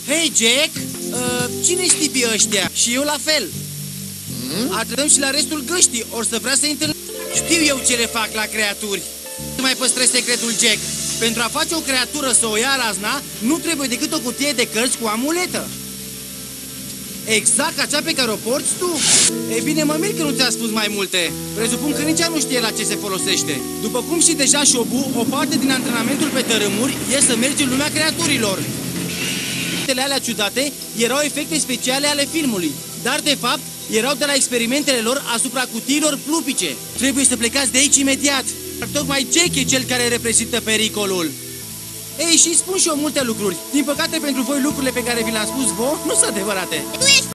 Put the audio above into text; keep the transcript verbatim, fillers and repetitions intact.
Hei, Jack, uh, cine-s tipii ăștia? Și eu la fel. Hmm? Atâtăm și la restul găștii, or să vrea să intre. Știu eu ce le fac la creaturi. Nu mai păstrez secretul, Jack. Pentru a face o creatură să o ia razna, nu trebuie decât o cutie de cărți cu amuletă. Exact ca cea pe care o porți tu. Ei bine, mă mir că nu ți-a spus mai multe. Presupun că nici ea nu știe la ce se folosește. După cum știi deja, Șobu, o parte din antrenamentul pe tărâmuri e să mergi în lumea creaturilor. Efectele alea ciudate erau efecte speciale ale filmului, dar de fapt erau de la experimentele lor asupra cutiilor plupice. Trebuie să plecați de aici imediat. Tocmai Jack e cel care reprezintă pericolul. Ei, și spun și eu multe lucruri. Din păcate pentru voi lucrurile pe care vi le-am spus vouă nu sunt adevărate.